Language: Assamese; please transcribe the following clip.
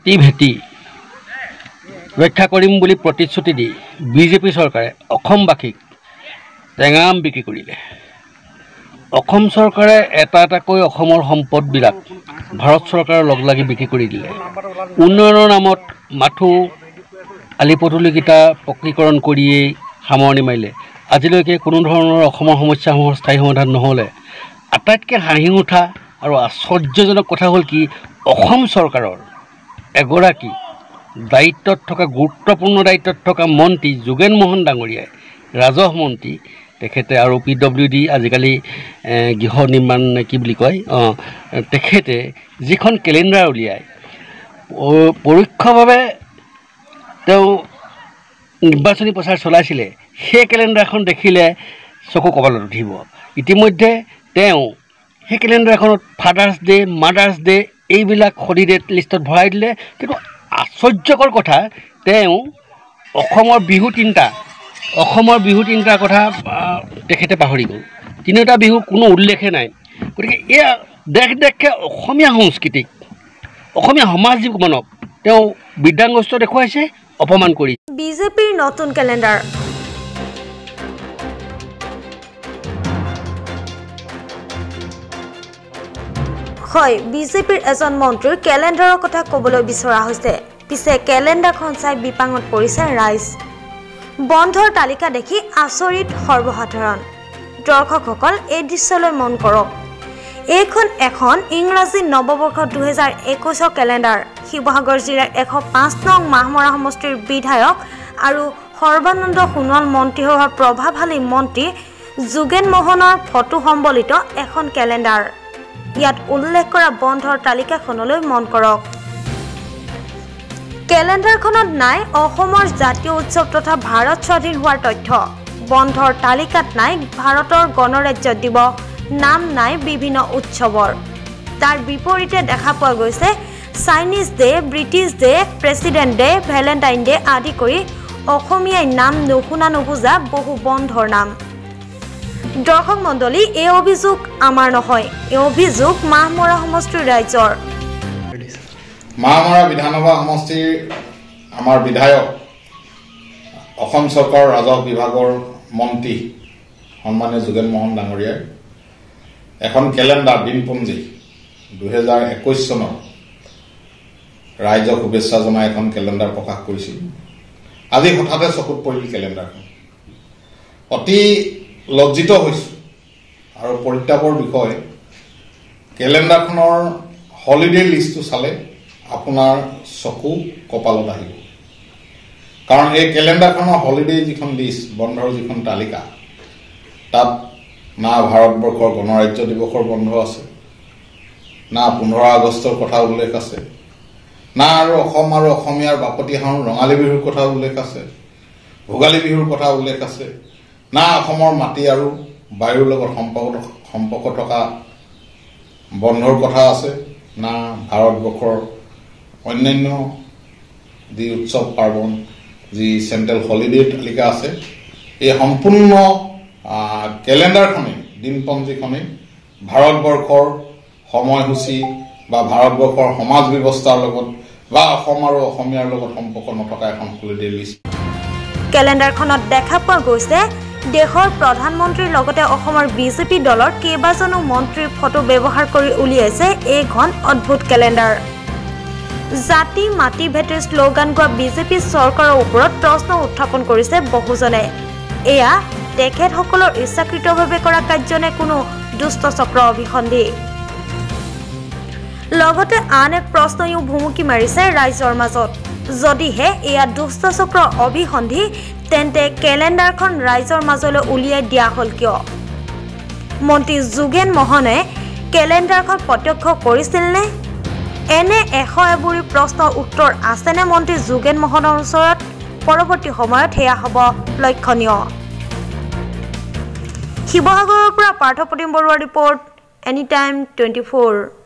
মাটি ভেটি ৰক্ষা কৰিম বুলি প্ৰতিশ্ৰুতি দি বিজেপি চৰকাৰে অসমবাসীক টেঙাম বিক্ৰী কৰিলে। অসম চৰকাৰে এটা এটাকৈ অসমৰ সম্পদবিলাক ভাৰত চৰকাৰৰ লগ লাগি বিক্ৰী কৰি দিলে। উন্নয়নৰ নামত মাথো আলি পদূলিকেইটা পকীকৰণ কৰিয়েই সামৰণি মাৰিলে। আজিলৈকে কোনো ধৰণৰ অসমৰ সমস্যাসমূহৰ স্থায়ী সমাধান নহ'লে। আটাইতকৈ হাঁহি উঠা আৰু আশ্চৰ্যজনক কথা হ'ল কি, অসম চৰকাৰৰ এগৰাকী দায়িত্বত থকা গুৰুত্বপূৰ্ণ দায়িত্বত থকা মন্ত্ৰী যোগেন মোহন ডাঙৰীয়াই, ৰাজহ মন্ত্ৰী তেখেতে আৰু PWD আজিকালি গৃহ নিৰ্মাণ কি বুলি কয়, তেখেতে যিখন কেলেণ্ডাৰ উলিয়ায় পৰোক্ষভাৱে তেওঁ নিৰ্বাচনী প্ৰচাৰ চলাইছিলে, সেই কেলেণ্ডাৰখন দেখিলে চকু কপালত উঠিব। ইতিমধ্যে তেওঁ সেই কেলেণ্ডাৰখনত ফাদাৰ্ছ ডে, মাদাৰ্ছ ডে এইবিলাক হলিডে লিষ্টত ভৰাই দিলে। কিন্তু আশ্চৰ্যকৰ কথা, তেওঁ অসমৰ বিহু তিনিটাৰ কথা তেখেতে পাহৰি গ'ল। তিনিওটা বিহু কোনো উল্লেখে নাই। গতিকে এয়া দেশে অসমীয়া সংস্কৃতিক, অসমীয়া সমাজ জীৱনক তেওঁ বিদ্যাংগস্ত দেখুৱাইছে, অপমান কৰিছে। বিজেপিৰ নতুন কেলেণ্ডাৰ। হয়, বিজেপিৰ এজন মন্ত্ৰীৰ কেলেণ্ডাৰৰ কথা ক'বলৈ বিচৰা হৈছে। পিছে কেলেণ্ডাৰখন চাই বিপাঙত পৰিছে ৰাইজ। বন্ধৰ তালিকা দেখি আচৰিত সৰ্বসাধাৰণ। দৰ্শকসকল, এই দৃশ্যলৈ মন কৰক। এইখন এখন ইংৰাজী নৱবৰ্ষ 2021 কেলেণ্ডাৰ। শিৱসাগৰ জিলাৰ 105 নং মাহমৰা সমষ্টিৰ বিধায়ক আৰু সৰ্বানন্দ সোণোৱাল মন্ত্ৰীসভাৰ প্ৰভাৱশালী মন্ত্ৰী যোগেন মোহনৰ ফটো সম্বলিত এখন কেলেণ্ডাৰ। ইয়াত উল্লেখ কৰা বন্ধৰ তালিকাখনলৈ মন কৰক। কেলেণ্ডাৰখনত নাই অসমৰ জাতীয় উৎসৱ তথা ভাৰত স্বাধীন হোৱাৰ তথ্য। বন্ধৰ তালিকাত নাই ভাৰতৰ গণৰাজ্য দিৱস, নাম নাই বিভিন্ন উৎসৱৰ। তাৰ বিপৰীতে দেখা পোৱা গৈছে Chinese day, British day, president day, Valentine day আদি কৰি অসমীয়াই নাম নুশুনা নুবুজা বহু বন্ধৰ নাম। দৰ্শক মণ্ডলী, এই অভিযোগ আমাৰ নহয়, এই অভিযোগ মাহমৰা সমষ্টিৰ ৰাইজৰ। মাহমৰা বিধানসভা সমষ্টিৰ আমাৰ বিধায়ক, অসম চৰকাৰৰ ৰাজহ বিভাগৰ মন্ত্ৰী সন্মানীয় যোগেন মোহন ডাঙৰীয়াই এখন কেলেণ্ডাৰ দিনপঞ্জী 2021 চনৰ ৰাইজক শুভেচ্ছা জনাই এখন কেলেণ্ডাৰ প্ৰকাশ কৰিছিল। আজি হঠাতে চকুত পৰিল কেলেণ্ডাৰখন। অতি লজ্জিত হৈছোঁ আৰু পৰিতাপৰ বিষয়, কেলেণ্ডাৰখনৰ হলিডে লিষ্টটো চালে আপোনাৰ চকু কপালত আহিব। কাৰণ এই কেলেণ্ডাৰখনৰ হলিডে যিখন লিষ্ট, বন্ধৰ যিখন তালিকা, তাত না ভাৰতবৰ্ষৰ গণৰাজ্য দিৱসৰ বন্ধ আছে, না 15 আগষ্টৰ কথা উল্লেখ আছে, না আৰু অসম আৰু অসমীয়াৰ বাপতি সাহোন ৰঙালী বিহুৰ কথা উল্লেখ আছে, ভোগালী বিহুৰ কথা উল্লেখ আছে, না অসমৰ মাটি আৰু বায়ুৰ লগত সম্পৰ্ক থকা বন্ধৰ কথা আছে, না ভাৰতবৰ্ষৰ অন্যান্য যি উৎসৱ পাৰ্বণ, যি চেণ্ট্ৰেল হলিডে তালিকা আছে, এই সম্পূৰ্ণ কেলেণ্ডাৰখনেই, দিনপঞ্জীখনেই ভাৰতবৰ্ষৰ সময়সূচী বা ভাৰতবৰ্ষৰ সমাজ ব্যৱস্থাৰ লগত বা অসম আৰু অসমীয়াৰ লগত সম্পৰ্ক নথকা এখন হলিডে লিষ্ট। কেলেণ্ডাৰখনত দেখা পোৱা গৈছে দেশৰ প্ৰধানমন্ত্ৰীৰ লগতে অসমৰ বিজেপি দলৰ কেইবাজনো মন্ত্ৰীৰ ফটো ব্যৱহাৰ কৰি উলিয়াইছে এইখন অদ্ভুত কেলেণ্ডাৰ। জাতি মাটি ভেটিৰ শ্লোগান গোৱা বিজেপি চৰকাৰৰ ওপৰত প্ৰশ্ন উত্থাপন কৰিছে বহুজনে। এয়া তেখেতসকলৰ ইচ্ছাকৃতভাৱে কৰা কাৰ্য নে কোনো দুষ্ট চক্ৰ অভিসন্ধি? লগতে আন এক প্ৰশ্নইও ভুমুকি মাৰিছে ৰাইজৰ মাজত। যদিহে এয়া দুষ্ট চক্ৰ অভিসন্ধি, তেন্তে কেলেণ্ডাৰখন ৰাইজৰ মাজলৈ উলিয়াই দিয়া হ'ল কিয়? মন্ত্ৰী যোগেন মোহনে কেলেণ্ডাৰখন প্ৰত্যক্ষ কৰিছিলনে? এনে এশ এবোৰি প্ৰশ্নৰ উত্তৰ আছেনে মন্ত্ৰী যোগেন মোহনৰ ওচৰত? পৰৱৰ্তী সময়ত সেয়া হ'ব লক্ষণীয়। শিৱসাগৰৰ পৰা পাৰ্থপ্ৰতিম বৰুৱাৰ ৰিপৰ্ট, এনিটাইম 24।